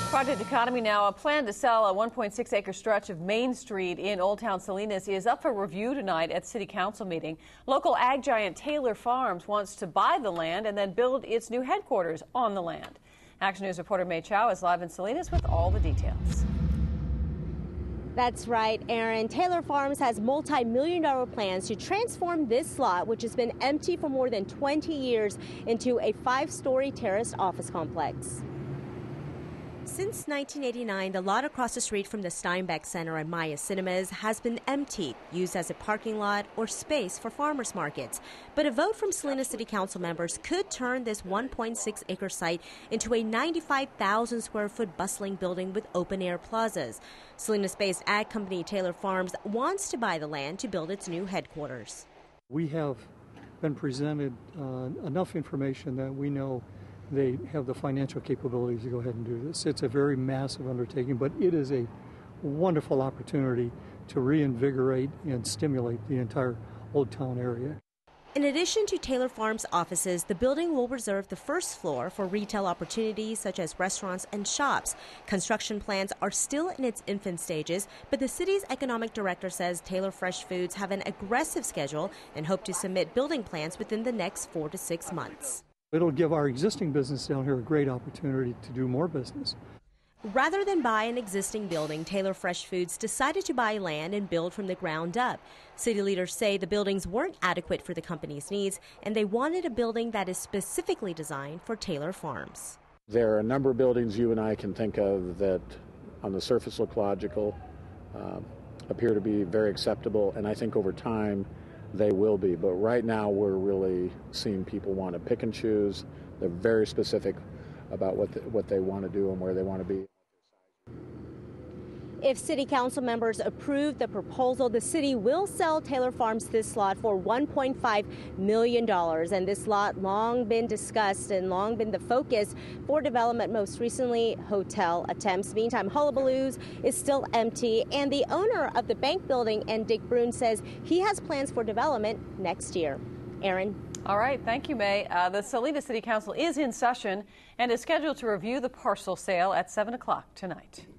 Project Economy now. A plan to sell a 1.6-acre stretch of Main Street in Old Town Salinas is up for review tonight at City Council meeting. Local ag giant Taylor Farms wants to buy the land and then build its new headquarters on the land. Action News reporter May Chow is live in Salinas with all the details. That's right, Aaron. Taylor Farms has multi-million-dollar plans to transform this lot, which has been empty for more than 20 years, into a 5-story terraced office complex. Since 1989, the lot across the street from the Steinbeck Center and Maya Cinemas has been emptied, used as a parking lot or space for farmers markets. But a vote from Salinas City Council members could turn this 1.6-acre site into a 95,000-square-foot bustling building with open-air plazas. Salinas-based ag company Taylor Farms wants to buy the land to build its new headquarters. We have been presented enough information that we know they have the financial capabilities to go ahead and do this. It's a very massive undertaking, but it is a wonderful opportunity to reinvigorate and stimulate the entire Old Town area. In addition to Taylor Farms offices, the building will reserve the first floor for retail opportunities such as restaurants and shops. Construction plans are still in its infant stages, but the city's economic director says Taylor Fresh Foods have an aggressive schedule and hope to submit building plans within the next 4 to 6 months. It'll give our existing business down here a great opportunity to do more business. Rather than buy an existing building, Taylor Fresh Foods decided to buy land and build from the ground up. City leaders say the buildings weren't adequate for the company's needs, and they wanted a building that is specifically designed for Taylor Farms. There are a number of buildings you and I can think of that on the surface look logical, appear to be very acceptable, and I think over time they will be. But right now we're really seeing people want to pick and choose. They're very specific about what they want to do and where they want to be. If City Council members approve the proposal, the city will sell Taylor Farms this lot for $1.5 million. And this lot long been discussed and long been the focus for development, most recently hotel attempts. Meantime, Hullabaloos is still empty, and the owner of the bank building, and Dick Brune, says he has plans for development next year. Aaron. All right, thank you, May. The Salinas City Council is in session and is scheduled to review the parcel sale at 7 o'clock tonight.